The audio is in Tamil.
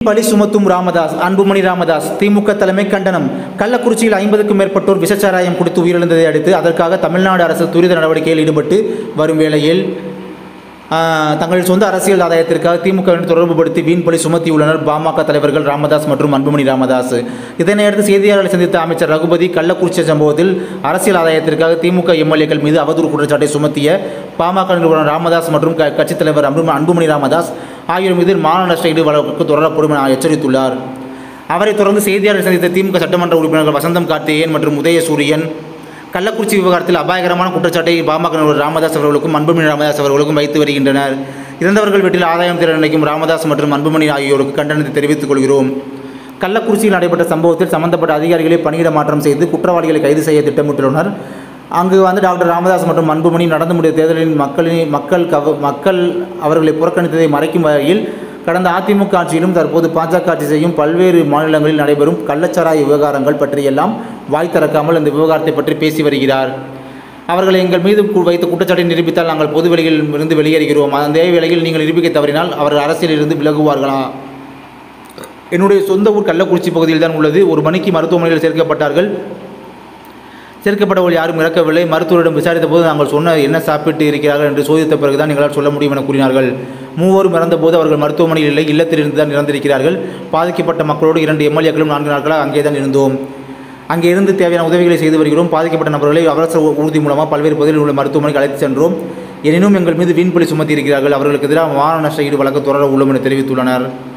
பழி சுமத்தும் ராமதாஸ். அன்புமணி ராமதாஸ் திமுக தலைமை கண்டனம். கள்ளக்குறிச்சியில் 50க்கும் மேற்பட்டோர் விஷச்சாராயம் குடித்து உயிரிழந்ததை அடுத்து அதற்காக தமிழ்நாடு அரசு துரித நடவடிக்கையில் ஈடுபட்டு வரும் வேளையில் தங்களின் சொந்த அரசியல் ஆதாயத்திற்காக திமுகவினர் தொடர்புபடுத்தி வீண்பழி சுமத்தியுள்ளனர் பாமக தலைவர்கள் ராமதாஸ் மற்றும் அன்புமணி ராமதாஸ். இதனையடுத்து செய்தியாளர்களை சந்தித்த அமைச்சர் ரகுபதி கள்ளக்குறிச்சி சம்பவத்தில் அரசியல் ஆதாயத்திற்காக திமுக எம்எல்ஏக்கள் மீது அவதூறு குற்றச்சாட்டை சுமத்திய பாமக நிறுவனர் ராமதாஸ் மற்றும் கட்சித் தலைவர் அன்புமணி ராமதாஸ் ஆகியோர் மீது மான நஷ்ட ஈடு வழக்கு தொடரப்படும் என எச்சரித்துள்ளார். அவரைத் தொடர்ந்து செய்தியாளர்களை சந்தித்த திமுக சட்டமன்ற உறுப்பினர்கள் வசந்தம் கார்த்திகேயன் மற்றும் உதயசூரியன் கள்ளக்குறிச்சி விவகாரத்தில் அபாயகரமான குற்றச்சாட்டை பாமக நிறுவனர் ராமதாஸ் அவர்களுக்கும் அன்புமணி ராமதாஸ் அவர்களுக்கும் வைத்து வருகின்றனர். இறந்தவர்கள் வீட்டில் ஆதாயம் தேட நினைக்கும் ராமதாஸ் மற்றும் அன்புமணி ஆகியோருக்கு கண்டனத்தை தெரிவித்துக் கொள்கிறோம். கள்ளக்குறிச்சியில் நடைபெற்ற சம்பவத்தில் சம்பந்தப்பட்ட அதிகாரிகளை பணியிட மாற்றம் செய்து குற்றவாளிகளை கைது செய்ய திட்டமிட்டுள்ளனர். அங்கு டாக்டர் ராமதாஸ் மற்றும் அன்புமணி நடந்து முடிந்த தேர்தலில் மக்கள் அவர்களை புறக்கணித்ததை மறைக்கும் வகையில் கடந்த அதிமுக ஆட்சியிலும் தற்போது பாஜக ஆட்சி செய்யும் பல்வேறு மாநிலங்களில் நடைபெறும் கள்ளச்சாராய விவகாரங்கள் பற்றியெல்லாம் வாய் திறக்காமல் இந்த விவகாரத்தை பற்றி பேசி வருகிறார். அவர்கள் எங்கள் மீது வைத்த குற்றச்சாட்டை நிரூபித்தால் நாங்கள் பொது வெளியில் இருந்து வெளியேறுகிறோம். அதே வேளையில் நீங்கள் நிரூபிக்க தவறினால் அவர்கள் அரசியலில் இருந்து விலகுவார்களா? என்னுடைய சொந்த ஊர் கள்ளக்குறிச்சி பகுதியில் தான் உள்ளது. ஒரு மணிக்கு மருத்துவமனையில் சேர்க்கப்பட்டவர்கள் யாரும் இறக்கவில்லை. மருத்துவரிடம் விசாரித்த போது நாங்கள் சொன்ன என்ன சாப்பிட்டு இருக்கிறார்கள் என்று சோதித்த பிறகுதான் எங்களால் சொல்ல முடியும் என கூறினார்கள். மூவரும் இறந்தபோது அவர்கள் மருத்துவமனையில் இல்லை, இல்லத்தில் இருந்து தான் இறந்திருக்கிறார்கள். பாதிக்கப்பட்ட மக்களோடு 2 எம்எல்ஏக்களும் 4 நாட்களாக அங்கே தான் இருந்தோம். அங்கே இருந்து தேவையான உதவிகளை செய்து வருகிறோம். பாதிக்கப்பட்ட நபர்களை அவசர ஊர்தி மூலமாக பல்வேறு பகுதிகளில் உள்ள மருத்துவமனைக்கு அழைத்து சென்றோம். எனினும் எங்கள் மீது வீண்பழி சுமத்தி இருக்கிறார்கள். அவர்களுக்கு எதிராக மான நஷ்ட ஈடு வழக்கு தொடர உள்ளோம் என தெரிவித்துள்ளனர்.